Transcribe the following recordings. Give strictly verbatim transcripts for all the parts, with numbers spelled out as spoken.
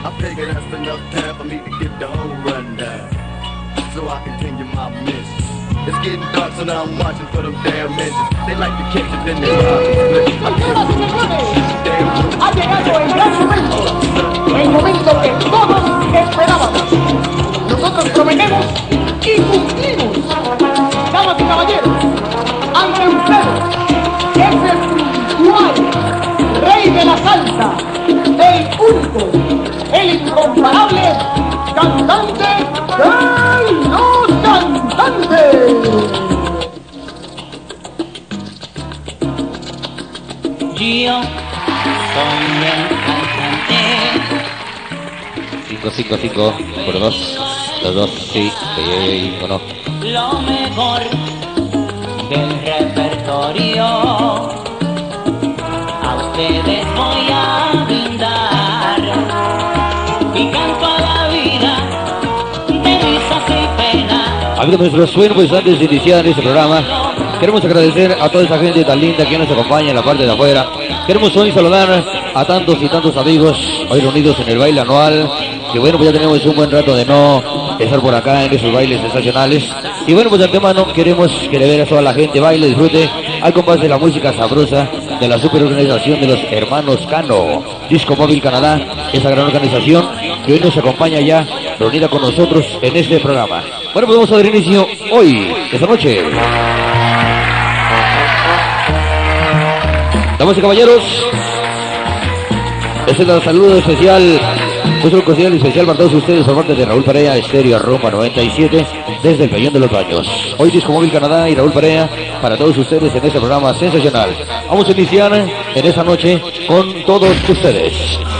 I figure that's enough time for me to get the whole rundown, so I continue my mission. It's getting dark, so now I'm watching for them damn engines. They like to catch it in their eyes. Ha llegado el gran momento, el momento que todos esperábamos. Nosotros prometemos y cumplimos. Damas y caballeros, ante ustedes, ese espiritual rey de la salsa, el único, el incomparable cantante de los cantantes. Yo soy el cantante. cinco, cinco, cinco, por dos, los dos, sí, sí, bueno. Lo mejor del repertorio a ustedes voy a brindar. Y canto a la vida de risas y penas. Amigos nuestros, bueno, pues antes de iniciar este programa, queremos agradecer a toda esa gente tan linda que nos acompaña en la parte de afuera. Queremos hoy saludar a tantos y tantos amigos hoy reunidos en el baile anual. Que bueno, pues ya tenemos un buen rato de no estar por acá en esos bailes sensacionales. Y bueno, pues de antemano queremos que le vean a toda la gente, baile, disfrute al compás de la música sabrosa de la superorganización de los hermanos Cano, Disco Móvil Canadá, esa gran organización que hoy nos acompaña ya reunida con nosotros en este programa. Bueno, pues vamos a dar inicio hoy, esta noche. Damas y caballeros, este es el saludo especial, nuestro cordial especial para todos ustedes por parte de Raúl Perea, Estéreo Rumba noventa y siete, desde el Peñón de los Baños. Hoy Disco Móvil Canadá y Raúl Perea para todos ustedes en este programa sensacional. Vamos a iniciar en esta noche con todos ustedes.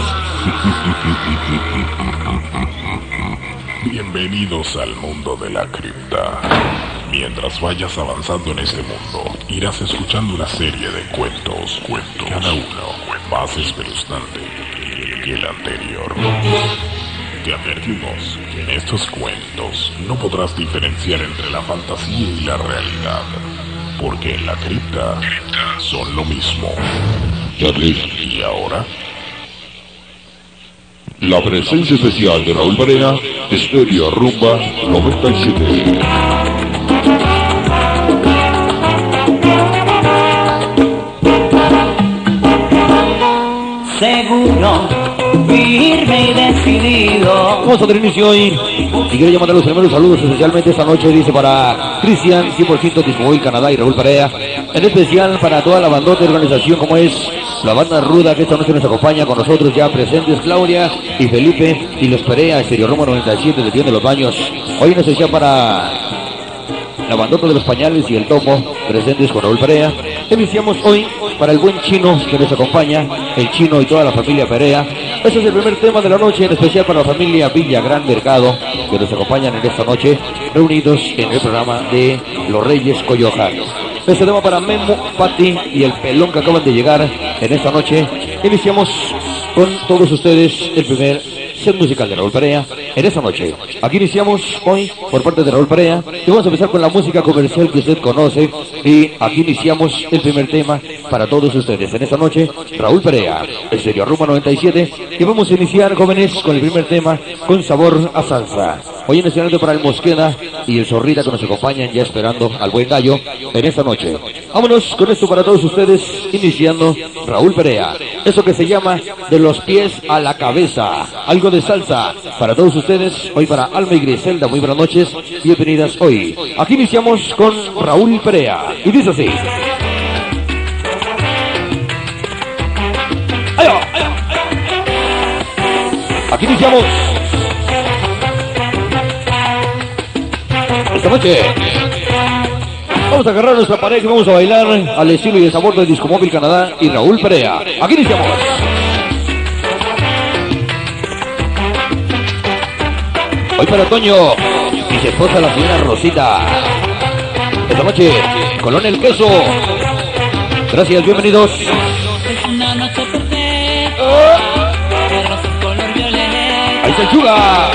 Bienvenidos al mundo de la cripta. Mientras vayas avanzando en este mundo, irás escuchando una serie de cuentos, cuentos, cada uno más espeluznante que el anterior. Te advertimos que en estos cuentos no podrás diferenciar entre la fantasía y la realidad, porque en la cripta son lo mismo. Y ahora, la presencia especial de Raúl Perea, Estéreo Rumba noventa y siete. Seguro, firme y decidido. Vamos a dar inicio hoy y quiero llamar a los primeros saludos especialmente esta noche, dice para Cristian, cien por ciento Disco Móvil Canadá y Raúl Perea, en especial para toda la bandota de organización como es la banda ruda que esta noche nos acompaña con nosotros ya presentes, Claudia y Felipe y los Perea, Estéreo Rumba noventa y siete de Peñón de los Baños. Hoy en especial para la bandota de los Pañales y el Tomo, presentes con Raúl Perea. Iniciamos hoy para el buen Chino que nos acompaña, el Chino y toda la familia Perea. Este es el primer tema de la noche, en especial para la familia Villa Gran Mercado, que nos acompañan en esta noche, reunidos en el programa de Los Reyes Coyoacán. Este tema para Memo, Pati y el Pelón que acaban de llegar en esta noche. Iniciamos con todos ustedes el primer set musical de Raúl Perea en esta noche. Aquí iniciamos hoy por parte de Raúl Perea y vamos a empezar con la música comercial que usted conoce, y aquí iniciamos el primer tema para todos ustedes en esta noche, Raúl Perea, Estéreo Rumba noventa y siete, y vamos a iniciar, jóvenes, con el primer tema con sabor a salsa. Hoy en escenario para el Mosqueda y el Zorrita que nos acompañan ya esperando al buen gallo en esta noche. Vámonos con esto para todos ustedes, iniciando Raúl Perea, eso que se llama De los Pies a la Cabeza, algo de salsa para todos ustedes, hoy para Alma y Griselda. Muy buenas noches, bienvenidas hoy. Aquí iniciamos con Raúl Perea y dice así. ¡Ay, ay, ay! Aquí iniciamos esta noche. Vamos a agarrar nuestra pareja y vamos a bailar al estilo y el sabor del Disco Móvil Canadá y Raúl Perea. Aquí iniciamos. Hoy para Toño y su esposa la señora Rosita. Esta noche, Colón el Queso. Gracias, bienvenidos. Es una noche perfecta, de rosas color violeta. Ahí está el Chuga.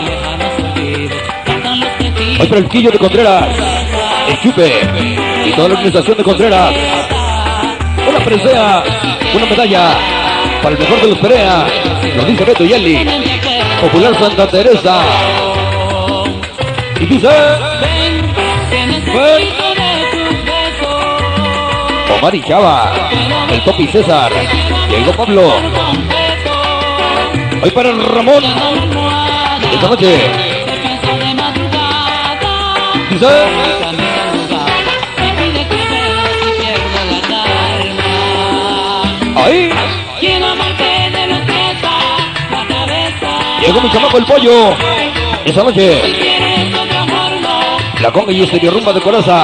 Hoy para el Quillo de Contreras, el Chupe y toda la organización de Contreras. Una presea, una medalla para el mejor de los Perea, lo dice Beto Yeli, Popular Santa Teresa. Y dice, ven, Omar y Chava, el Topi César, llegó Pablo. Hoy para el Ramón, esta noche. Dice, ahí. Llegó mi chamaco el pollo. Esa noche. La conga y Estéreo Rumba de Coraza.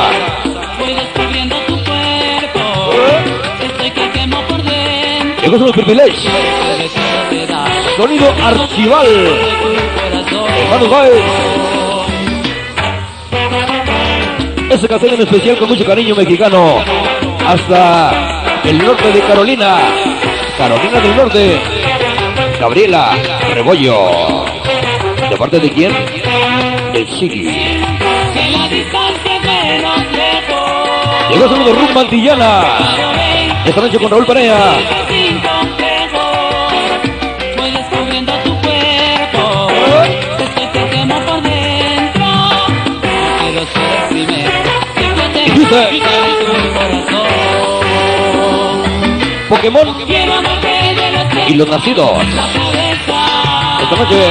Llegó los privilegios. Sonido Archival. Hermanos Baez. Ese casero en especial con mucho cariño mexicano. Hasta el norte de Carolina. Carolina del Norte. Gabriela Rebollo. ¿De parte de quién? El Sigui. Llegó saludo Rumba Antillana. Esta noche con Raúl Perea. Y dice Pokémon y los nacidos. Esta noche.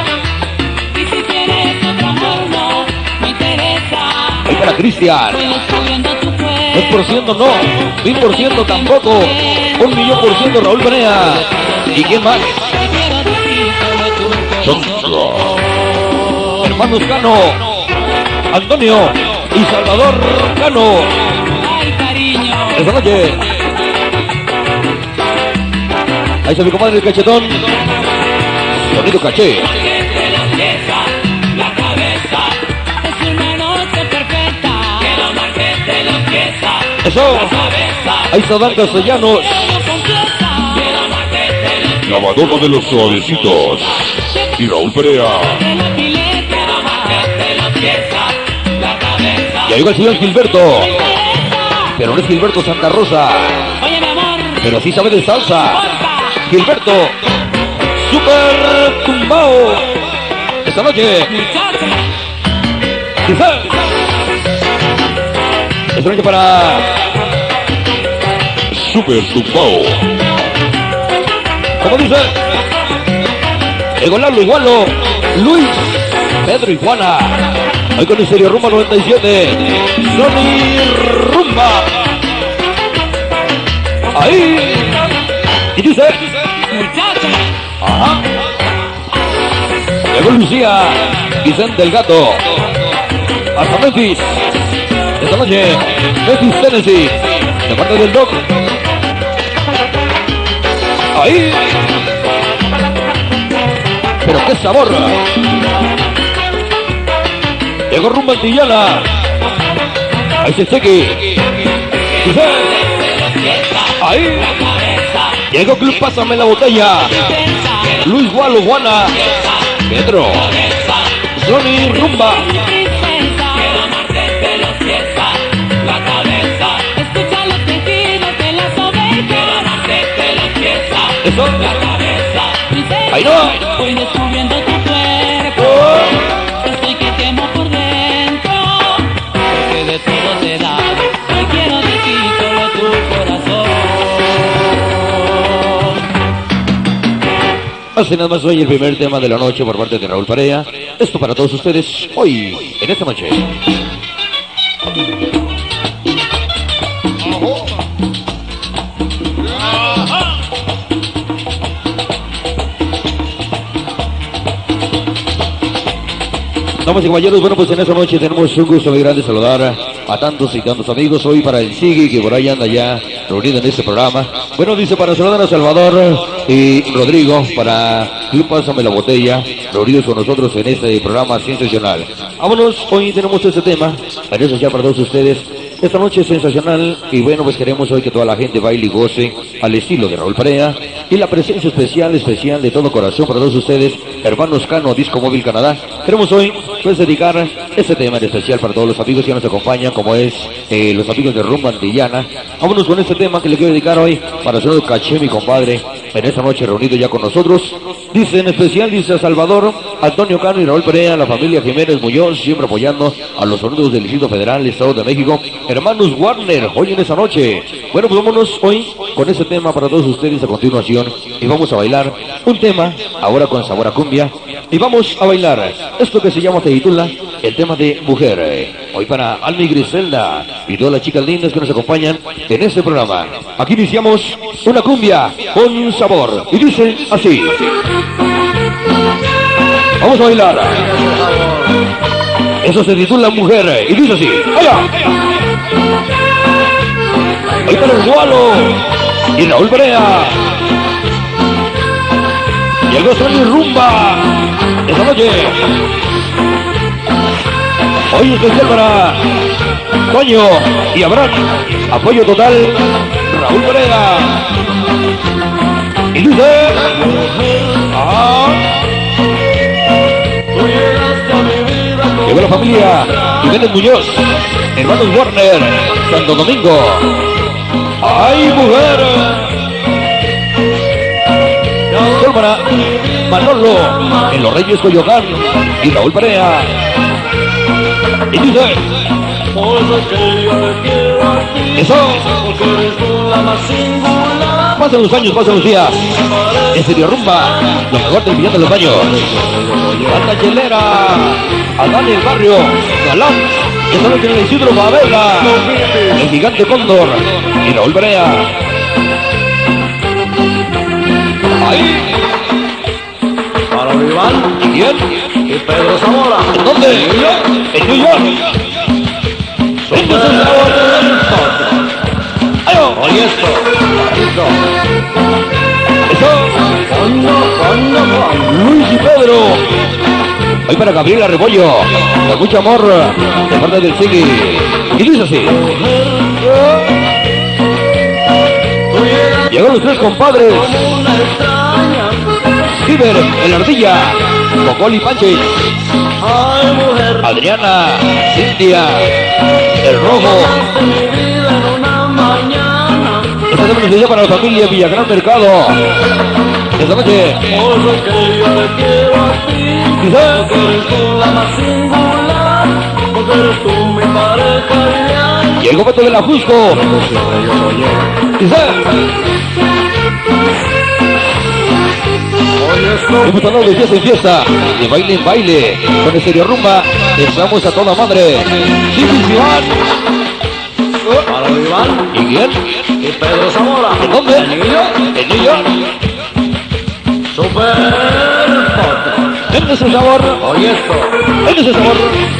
Ahí para Cristian. dos por ciento no, mil por ciento tampoco, un millón por ciento Raúl Perea. ¿Y quién más? Hermanos Cano, Antonio y Salvador Cano. Esta noche. Ahí está mi comadre el cachetón. Sonido caché. Eso. Ahí está Dan Castellanos. La Madonna de los Suavecitos. Y Raúl Perea. Ya llegó el señor Gilberto. Pero no es Gilberto Santa Rosa. Pero sí sabe de salsa. Gilberto. Super tumbao. Esta noche. Quizás. Esta noche para Super tumbao. ¿Cómo dice? Llegó Lalo Igualo. Luis. Pedro y Juana. Hoy con el Estéreo Rumba noventa y siete. Sony Rumba. Ahí. Y dice. Ajá. Llegó Lucía. Vicente el Gato. Hasta Memphis. Esta noche. Memphis, Tennessee. De parte del Doc. Ahí. Pero qué sabor. Llegó Rumba Antillana. Ahí se cheque. Ahí. Llegó Club Pásame la Botella. Luis Gualo Juana. Pedro. Sony Rumba. Eso. Ahí no. Voy descubriendo tu cuerpo. Oh. Estoy que quemo por dentro. Porque de todo te da. Y quiero decir solo tu corazón. Así nada más hoy el primer tema de la noche por parte de Raúl Perea. Esto para todos ustedes hoy, en esta noche. Damas y caballeros, bueno, pues en esta noche tenemos un gusto muy grande saludar a tantos y tantos amigos. Hoy para el Sigui, que por ahí anda ya reunido en este programa. Bueno, dice para saludar a Salvador y Rodrigo, para Club Pásame la Botella, reunidos con nosotros en este programa sensacional. Vámonos, hoy tenemos este tema, para eso ya para todos ustedes. Esta noche es sensacional y bueno, pues queremos hoy que toda la gente baile y goce al estilo de Raúl Perea y la presencia especial, especial de todo corazón para todos ustedes, hermanos Cano, Disco Móvil Canadá. Queremos hoy pues dedicar este tema en especial para todos los amigos que nos acompañan, como es eh, los amigos de Rumba Antillana. Vámonos con este tema que le quiero dedicar hoy para hacer el caché, mi compadre, en esta noche reunido ya con nosotros. Dice en especial, dice a Salvador, Antonio Cano y Raúl Perea, la familia Jiménez Muñoz, siempre apoyando a los sonidos del Distrito Federal, Estado de México. Hermanos Warner, hoy en esta noche. Bueno, pues vámonos hoy con ese tema para todos ustedes a continuación. Y vamos a bailar un tema, ahora con sabor a cumbia. Y vamos a bailar esto que se llama, se titula, el tema de Mujer. Hoy para Alma y Griselda y todas las chicas lindas que nos acompañan en este programa. Aquí iniciamos una cumbia con sabor. Y dice así. Vamos a bailar. Eso se titula Mujer. Y dice así. ¡Allá! Ahí para el Gualo y Raúl Perea. Llegó Sony Rumba esta noche. Hoy especial para Toño y Abraham. Apoyo total, Raúl Perea. Y dice... Ah, llegó la familia Jiménez Muñoz, hermanos Warner, Santo Domingo. ¡Ay, mujer! Solo para Manolo, en Los Reyes Coyoacán y Raúl Perea. Y dice... Eso. Pasan los años, pasan los días. En serio rumba, lo mejor del millón de los años. Banda Chelera, Adán el Barrio, Galán, esta noche en el Isidro Favela, el Gigante Cóndor y Raúl Perea. Ahí. Para Iván ¿Y quién? y Pedro Zamora. ¿En dónde? En New York. Entonces ahora. Oye esto. Esto. Eso. Fondo, fondo, fondo. Luis y Pedro. Hoy para Gabriela Rebollo. Con mucho amor de parte del Sigui. Y dice así. Llegaron los tres compadres. Ciber, el Ardilla, Cocol y Panche. Ay, mujer. Adriana, Cintia, el Rojo. Esta noche se llama para la familia Villagrán Mercado. Esta noche. Por lo que yo te quiero a ti. Porque eres tú la más singular. Porque eres tú mi pareja ideal. Y el momento del Ajusco. Dice. Hemos hablado de fiesta en fiesta, de baile en baile, con el Serio Rumba, estamos a toda madre. Chiquis Iván. Para Iván ¿Y quién? y Pedro Zamora. ¿En dónde? ¿En New York? En New York. Super Foto. En ese sabor. Oye esto. En ese sabor.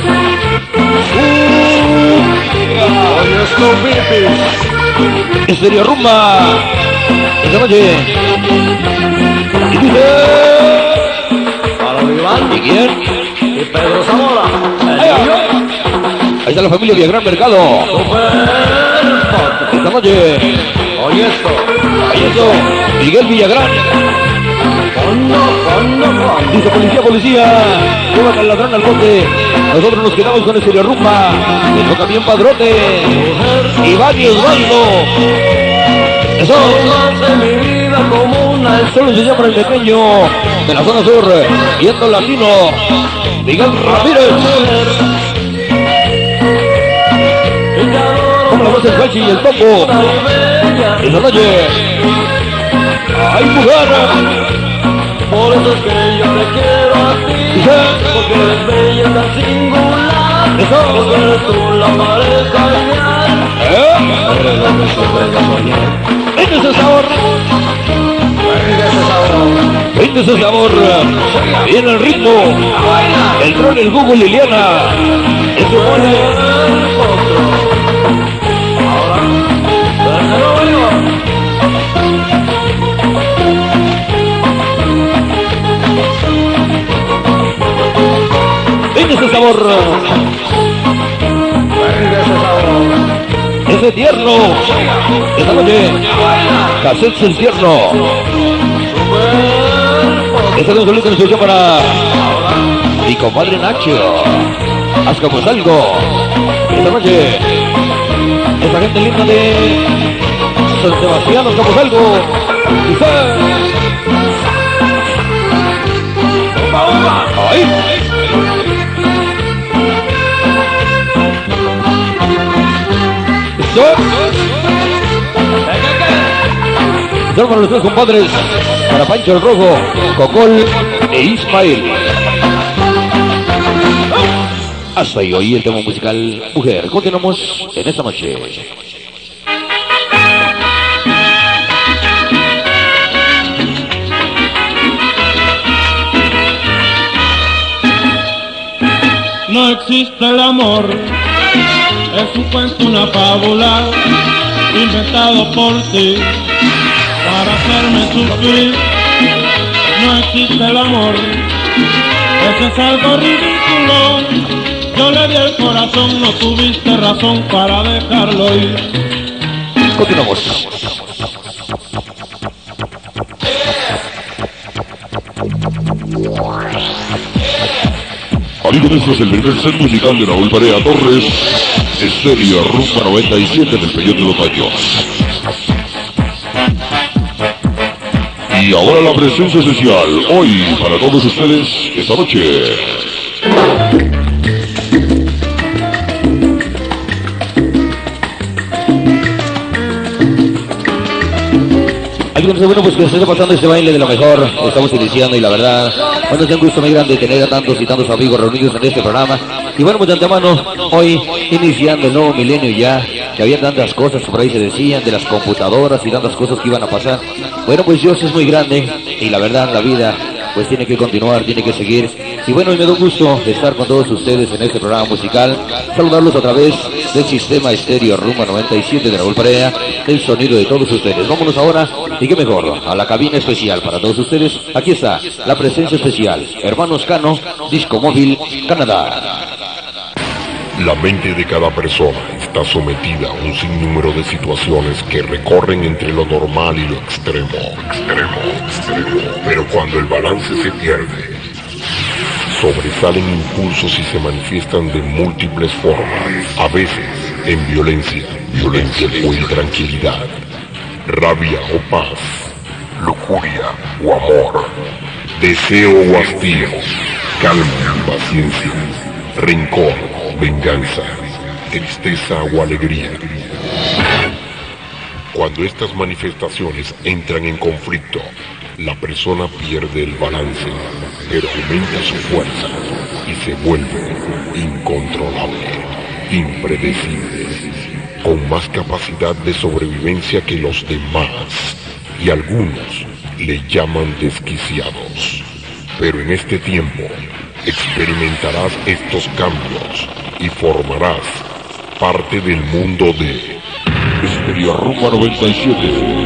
Oye esto, Pipis. El Serio Rumba. Esta noche. Y dice. Para Iván ¿Y quién? y Pedro Zamora. ¿En Allá. New York? Ahí está la familia Villagrán Mercado. Super Foto. Esta noche. Oye esto. Ahí está Miguel Villagrán. Fondo, fondo, fondo. Dice policía, policía, llevan al ladrón al bote. Nosotros nos quedamos con el Serio Rumba. Le toca bien Padrote. Iván y Osvaldo. Eso. Hace mi vida como una Solo se llama el pequeño de la zona sur. Viendo latino. Miguel Ramírez. Como la voz del Guachi y el Topo. Esta noche. ¡Ay, mujer! Por eso es que yo te quiero a ti. Dice. Porque eres bella y tan singular. Eso. Porque eres tú la pareja ideal. ¿Eh? Eres lo que siempre te soñé. Vende ese sabor. Venga ese sabor. Vende ese sabor. Viene el ritmo. El tron, el Google, Liliana. Ese pone. Ahora, déjalo vivo. Vende ese sabor. Venga ese sabor. Ese tierno. Esta noche. Cassettes el tierno. Esta es un saludo que nos echó para mi compadre Nacho. Haz algo. Esta noche. Esta gente linda de San Sebastián, hagamos algo. Ahí. Son para los tres compadres, para Pancho el Rojo, Cocol e Ismael. Hasta ahí hoy el tema musical Mujer. Continuamos en esta noche. No existe el amor, es un cuento, una fábula, inventado por ti, para hacerme sufrir. No existe el amor, eso es algo ridículo. Yo le di el corazón, no tuviste razón para dejarlo ir. Continuamos. Amigos, este es el primer set musical de Raúl Barea Torres, Estéreo Rumba noventa y siete del Peñón de los Baños. Y ahora la presencia especial, hoy para todos ustedes, esta noche. Bueno, pues que se está pasando este baile de lo mejor. Estamos iniciando y la verdad, bueno, es un gusto muy grande tener a tantos y tantos amigos reunidos en este programa. Y bueno, pues de antemano, hoy iniciando el nuevo milenio ya, que había tantas cosas por ahí se decían de las computadoras y tantas cosas que iban a pasar. Bueno, pues Dios es muy grande y la verdad, la vida pues tiene que continuar, tiene que seguir. Y bueno, y me da un gusto estar con todos ustedes en este programa musical. Saludarlos a través del sistema estéreo Rumba noventa y siete de Raúl Barea, el sonido de todos ustedes. Vámonos ahora, y qué mejor, a la cabina especial para todos ustedes. Aquí está la presencia especial, Hermanos Cano, Disco Móvil, Canadá. La mente de cada persona está sometida a un sinnúmero de situaciones que recorren entre lo normal y lo extremo, extremo, extremo. Pero cuando el balance se pierde, sobresalen impulsos y se manifiestan de múltiples formas, a veces en violencia, violencia o intranquilidad, rabia o paz, lujuria o amor, deseo o hastío, calma o paciencia, rencor, venganza, tristeza o alegría. Cuando estas manifestaciones entran en conflicto, la persona pierde el balance, pero aumenta su fuerza y se vuelve incontrolable, impredecible, con más capacidad de sobrevivencia que los demás, y algunos le llaman desquiciados. Pero en este tiempo experimentarás estos cambios y formarás parte del mundo de Estéreo Rumba noventa y siete.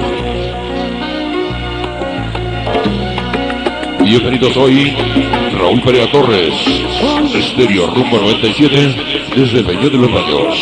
Bienvenidos hoy, Raúl Barea Torres, Estéreo Rumba noventa y siete, desde Peñón de los Baños.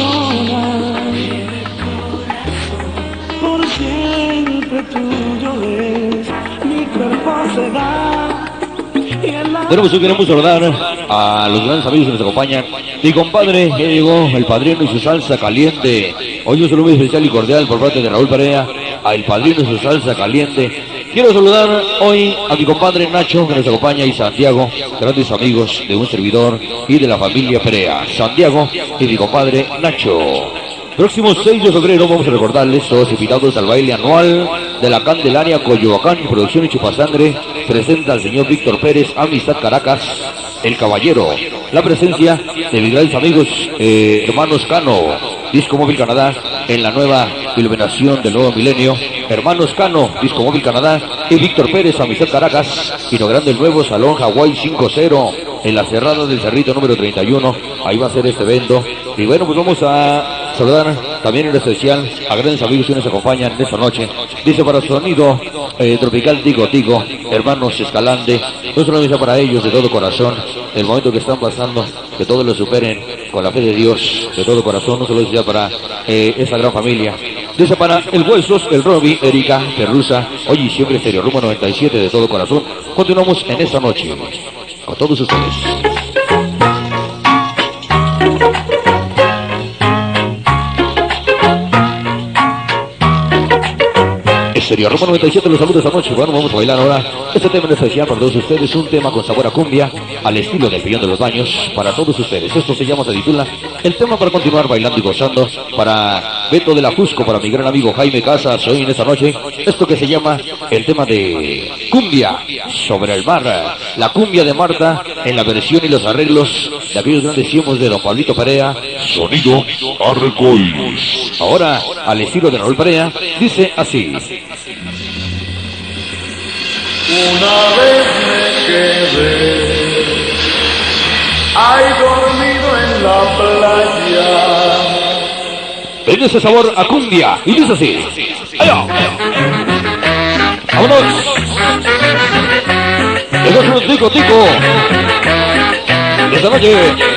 Por siempre tuyo es, mi cuerpo se da. Bueno, pues hoy queremos saludar a los grandes amigos que nos acompañan. Mi compadre, ya llegó el padrino y su salsa caliente. Hoy un saludo muy especial y cordial por parte de Raúl Barea, a el padrino y su salsa caliente. Quiero saludar hoy a mi compadre Nacho, que nos acompaña, y Santiago, grandes amigos de un servidor y de la familia Barea. Santiago y mi compadre Nacho. Próximo seis de febrero vamos a recordarles todos invitados al baile anual de la Candelaria Coyoacán, Producción y Chupasangre. Presenta al señor Víctor Pérez, Amistad Caracas, El Caballero. La presencia de mis grandes amigos, eh, Hermanos Cano, Disco Móvil Canadá, en la nueva iluminación del nuevo milenio. Hermanos Cano, Disco Móvil Canadá, y Víctor Pérez, Amistad Caracas, inaugurando el nuevo Salón Hawái cinco cero en la Cerrada del Cerrito número treinta y uno. Ahí va a ser este evento. Y bueno, pues vamos a saludar también en especial a grandes amigos que nos acompañan esta noche. Dice para sonido eh, tropical Tico Tico, Hermanos Escalante, no solo dice para ellos de todo corazón, el momento que están pasando, que todos lo superen con la fe de Dios, de todo corazón, no solo dice para eh, esa gran familia. Dice para el Huesos, el Robbie, Erika, Perrusa, hoy y siempre Estéreo Rumba noventa y siete de todo corazón. Continuamos en esta noche con todos ustedes. Sería Roma noventa y siete, los saludos esta noche. Bueno, vamos a bailar ahora este tema en especial para todos ustedes, un tema con sabor a cumbia, al estilo del Peñón de los Baños, para todos ustedes. Esto se llama, se titula El tema para continuar bailando y gozando, para Beto de la Fusco, para mi gran amigo Jaime Casas, hoy en esta noche, esto que se llama el tema de cumbia sobre el mar, la cumbia de Marta en la versión y los arreglos de aquellos grandes tiempos de don Pablito Perea, Sonido Arcoíris. ahora al estilo de Raúl Perea, dice así. Una vez me quedé ahí dormido en la playa. Ven ese sabor a cumbia y dice así. ¡Allá! ¡Vámonos! ¡Eso es un tico, tico! ¡Esta noche!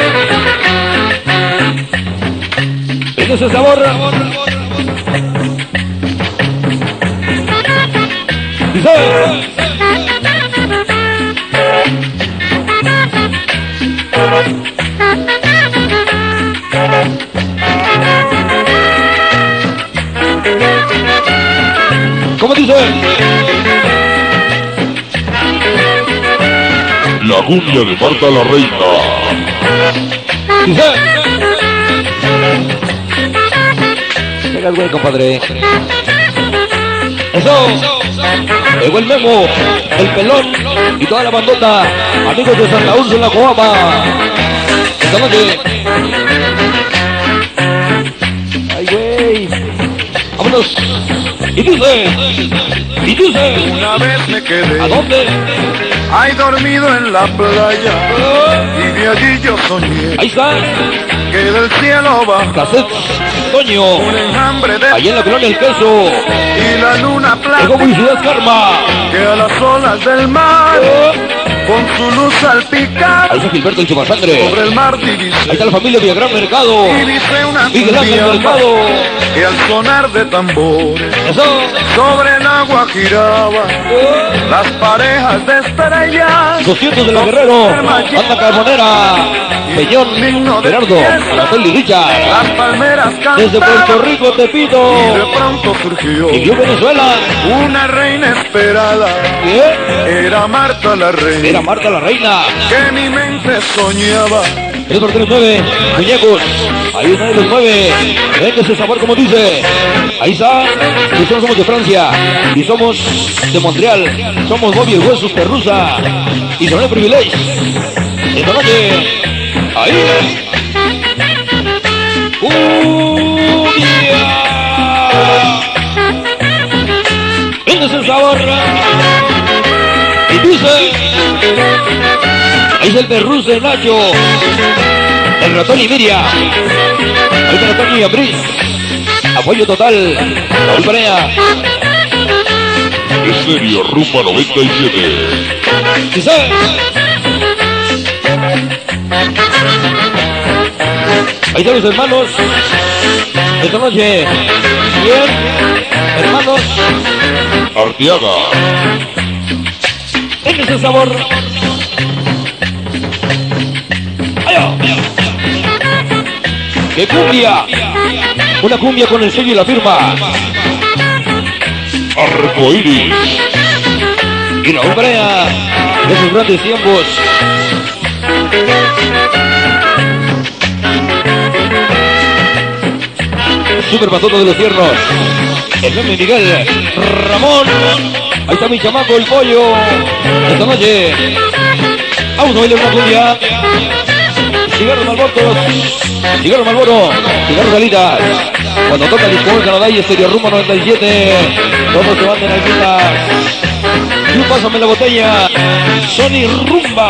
¡Ven ese sabor! ¡Dice! ¿Cómo dice? La cumbia de Marta la Reina. Dice. Llega el güey, compadre. Eso. Llegó el Memo, el Pelón y toda la bandota. Amigos de Santa Úrsula, Coapa. Esta noche. Ay, güey. Vámonos. Y dice. Y dice. Una vez me quedé ¿A dónde? ahí dormido en la playa y de allí yo soñé Ahí está. que del cielo baja Cassette. Toño. un enjambre de Allá en la colonia El Queso. y la luna Llegó plata publicidad Karma. que a las olas del mar con su luz salpicada Ahí está Gilberto el Chupasangre. sobre el mar divise Ahí está la familia Villagrán Mercado. divise una Miguel Ángel cumbia Mercado. que al sonar de tambores Eso. sobre el agua giraba las parejas de estrellas doscientos de la Guerrero. Banda Carbonera. Peñón. Gerardo. Anatoly Richard. las palmeras Desde Puerto cantaban Rico te y pido. de pronto surgió Y vio Venezuela. una reina esperada, ¿Qué? era Marta la reina, Era Marta la Reina. que mi mente soñaba. tres por tres nueve. Muñecos. Ahí está los nueve. Venga ese sabor como dice. Ahí está. Nosotros somos de Francia. Y somos de Montreal. Somos Bobby el Hueso Perrusa. Y son el privilegio. Esta noche. Ahí. ¡Cumbia! Venga ese sabor. Y dice. Ahí es el Perrusa de Nacho. El ratón y Miriam. Ahí está Ratón y Ambris. Apoyo total. Raúl Perea. Estéreo Rumba noventa y siete. Dice. Ahí están los hermanos. Esta noche. Bien. Hermanos. Arteaga. En ese sabor. ¡Allá! ¡Qué cumbia! Una cumbia con el sello y la firma. Arcoíris. Y Raúl Perea. De sus grandes tiempos. Super Patoto de los Tiernos. El meme Miguel. Ramón. Ahí está mi chamaco, el pollo. Esta noche. Vamos a bailar una cumbia. Cigarros Malboros. Cigarros Malboro. Cigarros Salitas. Cuando toca el disco en Canadá y Estéreo Rumba noventa y siete. Todos se van de nalguitas. Y un pásame la botella. Sony Rumba.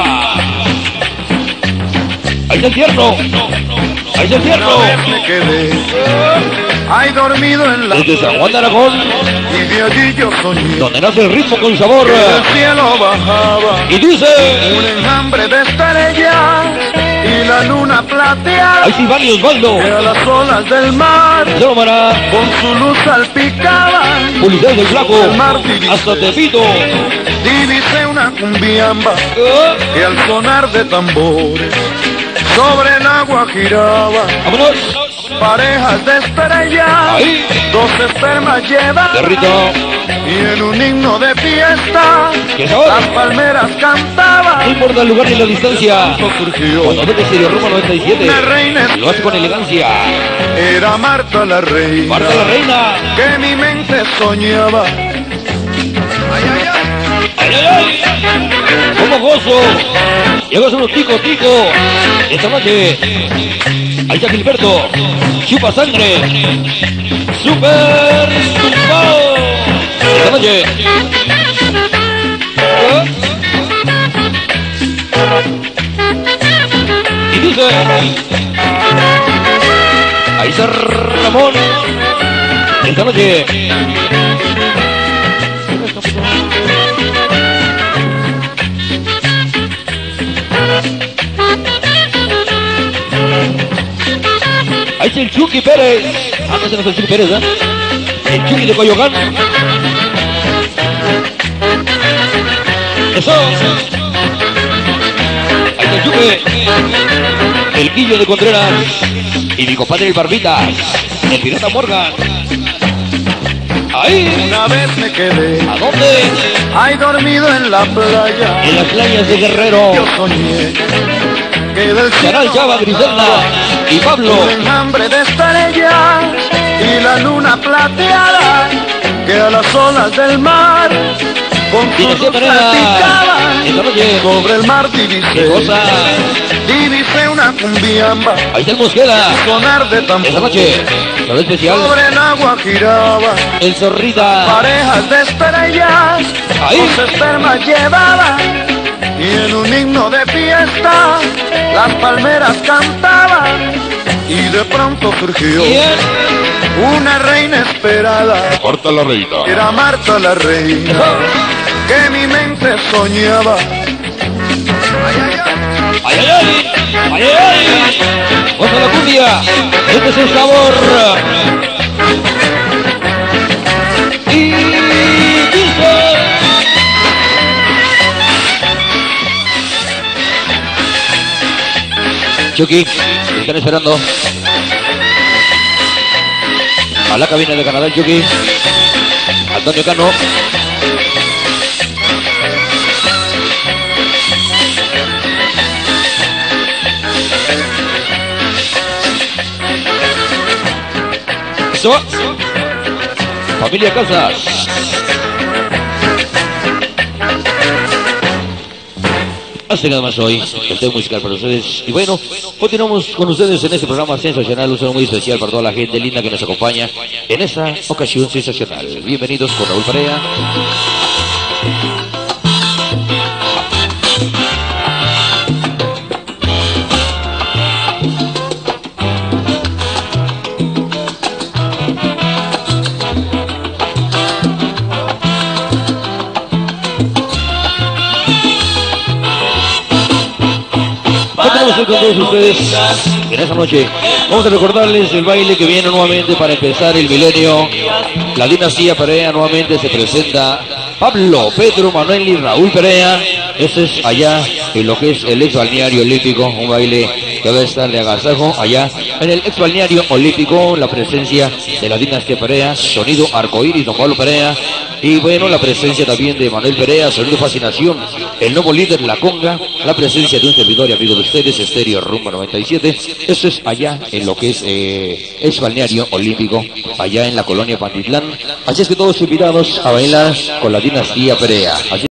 Ahí está el tierno. Ahí está el tierno. Una vez me quedé ahí dormido en la Desde San Juan de Aragón, y de allí yo soñé donde nace el ritmo con sabor. que del cielo bajaba Y dice. un enjambre de estrellas y la luna plateada Ahí sí, Vali Osvaldo. que a las olas del mar Lómara. con su luz salpicaban Publicidad del Flaco. el mar divise, Hasta Tepito. divise una cumbiamba Eh, que al sonar de tambores sobre el agua giraba Vámonos. parejas de estrellas, Ahí. dos espermas llevan, Cerrito. y en un himno de fiesta, ¿Qué sabor? las palmeras No cantaban. importa el lugar ni la distancia. Surgió Cuando vete Estéreo Rumbo noventa y siete, una reina, lo hace con elegancia. era Marta la reina, Marta la reina. que mi mente soñaba. Ay, ay, ay. ¡Ay, ay, ay! ¡Como gozo! Llegó solo tico, tico. Esta noche, ahí está Gilberto. Chupa sangre. Super Tumbao. Esta noche. ¿Eh? Y dice. Ahí está Ramón. Esta noche. Ahí está el Chucky Pérez. Ah, no se nos el Chucky Pérez, ¿eh? El Chucky de Coyoacán. Eso. Ahí está el Chucky. El Guillo de Contreras. Y mi compadre el Barbitas. El Pirata Morgan. Ahí. Una vez me quedé, ¿A dónde? ahí dormido en la playa. En las playas de Guerrero. Yo soñé que del Canal Chava, Griselda y Pablo. un enjambre de estrellas y la luna plateada que a las olas del mar con Tiene su siete luz maneras. salpicaban. Esta noche. Sobre el mar ¿Qué divisé, cosa? divisé una cumbiamba, Ahí está el Mosqueda. sonar de Esta tambor, noche. Saludo especial. sobre el agua giraba, El Zorrita. parejas de estrellas, Ahí. dos espermas llevaban, y en un himno de fiesta, las palmeras cantaban, y de pronto surgió ¿Quién? una reina esperada, Marta la reina. era Marta la reina, que mi mente soñaba. Ay, ay, ay. ¡Ay, ay, ay! ¡Ay, ay, ay! ¡Goza la cumbia! ¡Este es el sabor! Y dice... Chucky, te están esperando. A la cabina de Canadá, Chucky. Antonio Cano. Eso va. Familia Casas. Hace nada más hoy el tema musical para ustedes. Y bueno, continuamos con ustedes en este programa sensacional. Un saludo muy especial para toda la gente linda que nos acompaña en esta ocasión sensacional. Bienvenidos con Raúl Perea. Continuamos hoy con todos ustedes en esta noche. Vamos a recordarles el baile que viene nuevamente para empezar el milenio. La dinastía Perea nuevamente se presenta. Pablo, Pedro, Manuel y Raúl Perea. Este es allá en lo que es el ex balneario olímpico. Un baile que va a estar de agasajo allá en el ex balneario olímpico. La presencia de la dinastía Perea, sonido arcoíris, don Pablo Perea. Y bueno, la presencia también de Manuel Perea, sonido fascinación, el nuevo líder La Conga, la presencia de un servidor y amigo de ustedes, Estéreo Rumbo noventa y siete. Esto es allá en lo que es eh, ex balneario olímpico, allá en la colonia Pantitlán. Así es que todos invitados a bailar con la dinastía Perea. Así